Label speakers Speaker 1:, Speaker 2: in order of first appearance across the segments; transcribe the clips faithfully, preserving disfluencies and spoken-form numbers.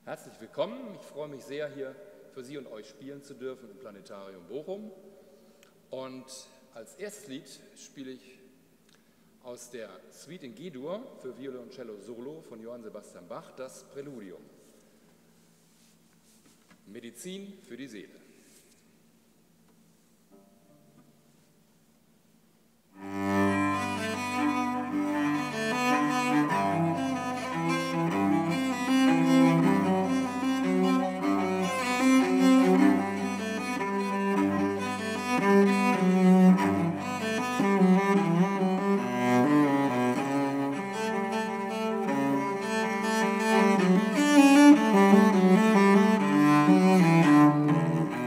Speaker 1: Herzlich willkommen. Ich freue mich sehr, hier für Sie und euch spielen zu dürfen im Planetarium Bochum. Und als erstes Lied spiele ich aus der Suite in G-Dur für Violoncello Solo von Johann Sebastian Bach das Präludium. Medizin für die Seele.
Speaker 2: Thank you.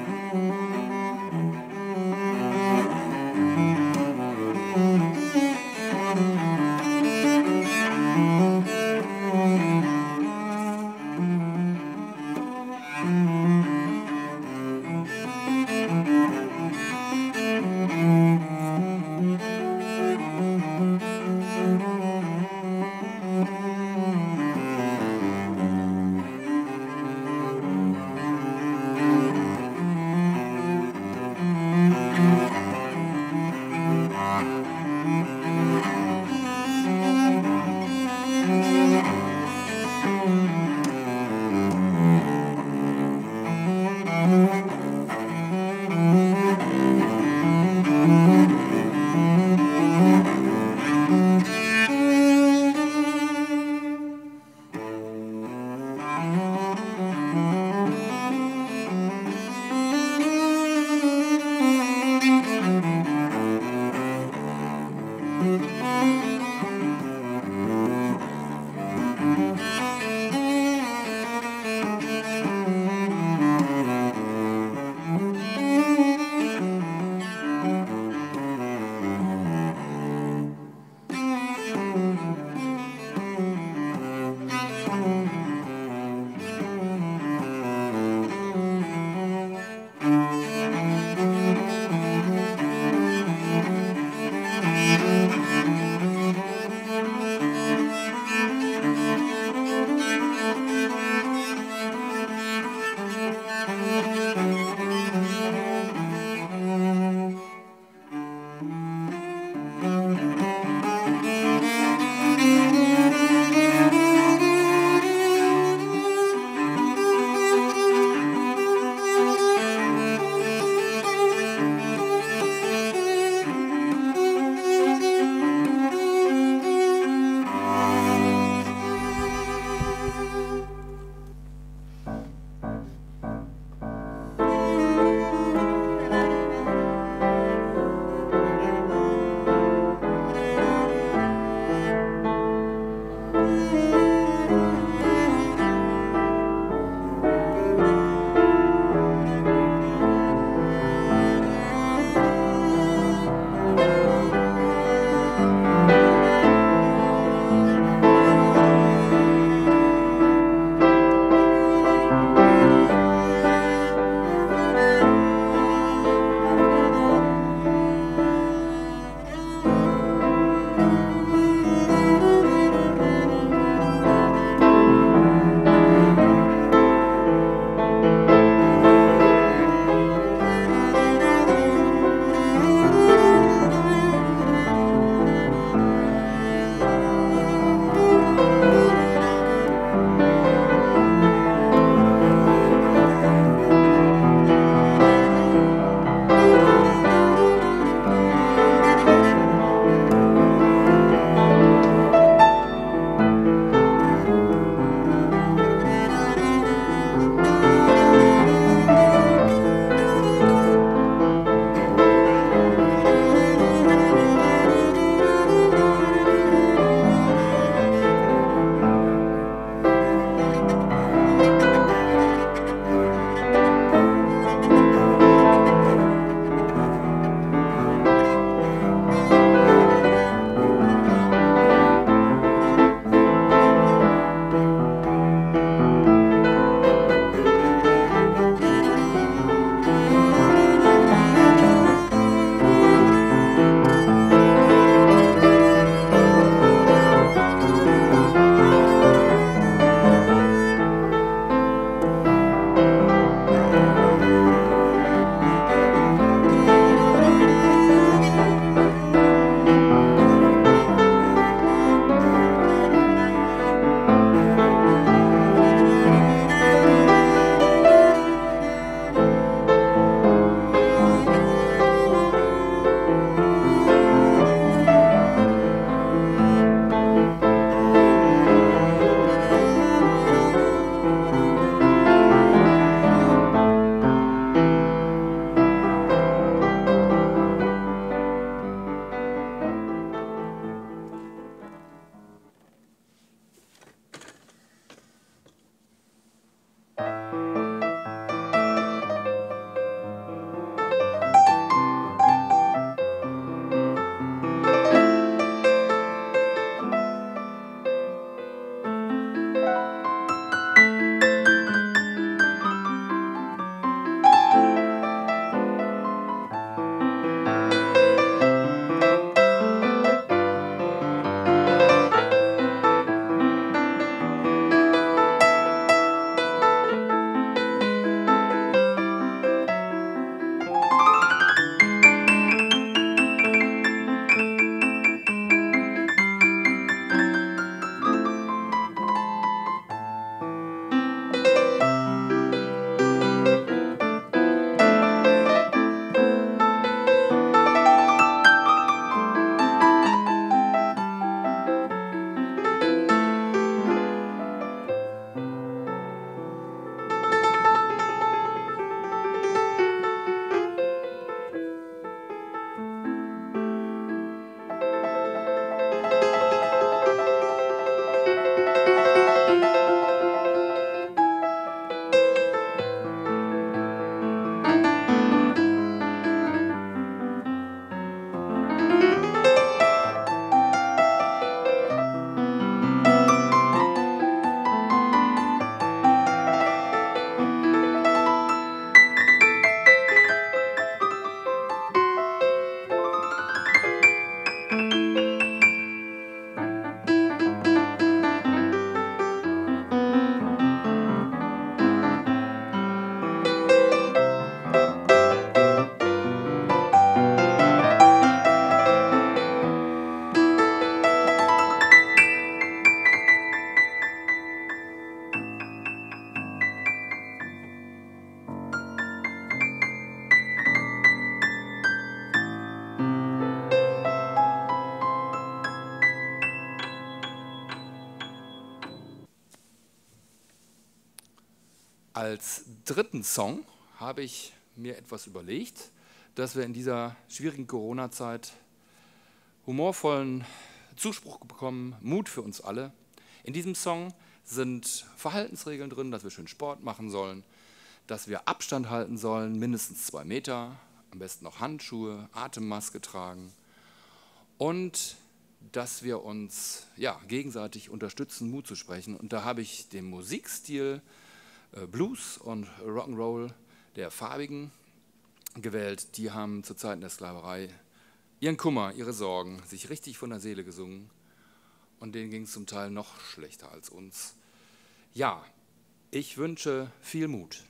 Speaker 1: als dritten Song habe ich mir etwas überlegt, dass wir in dieser schwierigen Corona-Zeit humorvollen Zuspruch bekommen, Mut für uns alle. In diesem Song sind Verhaltensregeln drin, dass wir schön Sport machen sollen, dass wir Abstand halten sollen, mindestens zwei Meter, am besten noch Handschuhe, Atemmaske tragen und dass wir uns ja, gegenseitig unterstützen, Mut zu sprechen. Und da habe ich den Musikstil äh, Blues und Rock'n'Roll der Farbigen gewählt. Die haben zu Zeiten der Sklaverei ihren Kummer, ihre Sorgen sich richtig von der Seele gesungen. Und denen ging es zum Teil noch schlechter als uns. Ja, ich wünsche viel Mut.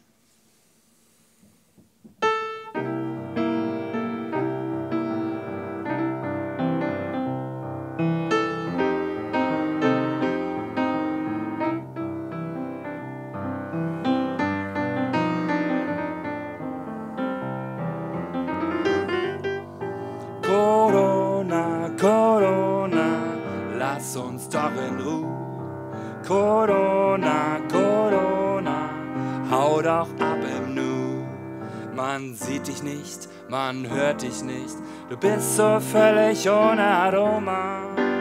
Speaker 1: Corona, Corona, lass uns doch in Ruhe. Corona, Corona, hau doch ab im Nu. Man sieht dich nicht, man hört dich nicht, du bist so völlig ohne Aroma.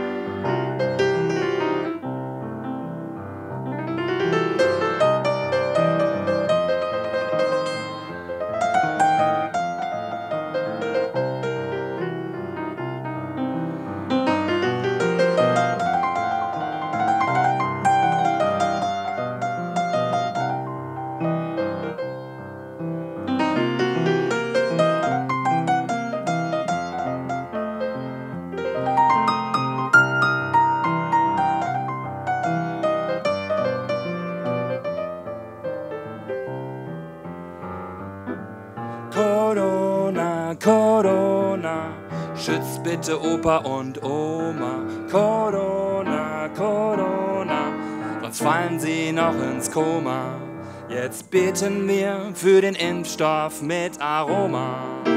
Speaker 1: Corona, Corona, schützt bitte Opa und Oma. Corona, Corona, sonst fallen sie noch ins Koma. Jetzt beten wir für den Impfstoff mit Aroma.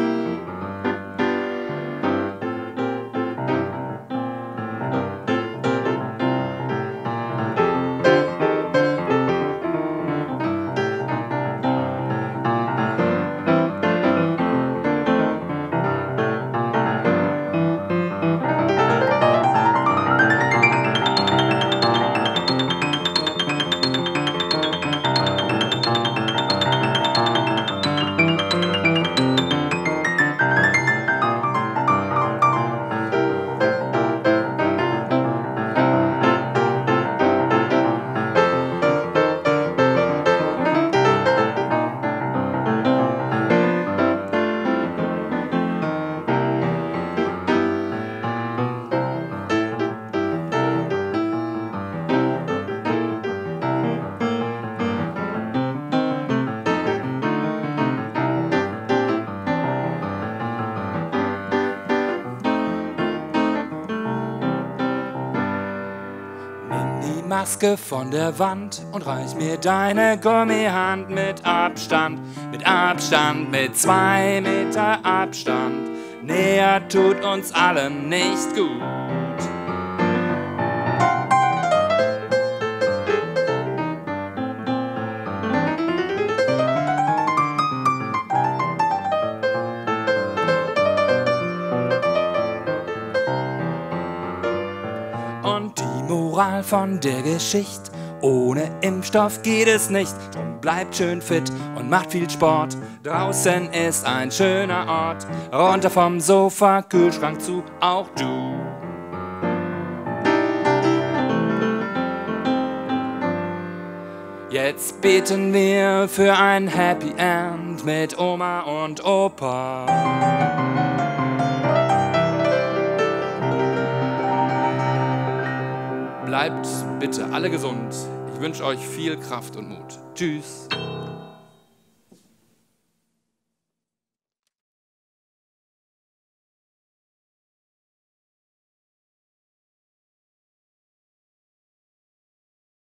Speaker 1: Maske von der Wand und reich mir deine Gummihand mit Abstand, mit Abstand, mit zwei Meter Abstand. Näher tut uns allen nicht gut. Und die Moral von der Geschichte: Ohne Impfstoff geht es nicht. Drum bleibt schön fit und macht viel Sport. Draußen ist ein schöner Ort. Runter vom Sofa, Kühlschrank zu, auch du. Jetzt beten wir für ein Happy End mit Oma und Opa. Bleibt bitte alle gesund. Ich wünsche euch viel Kraft und Mut. Tschüss.